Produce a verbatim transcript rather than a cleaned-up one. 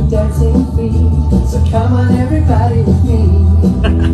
dancing feet. So come on everybody with me.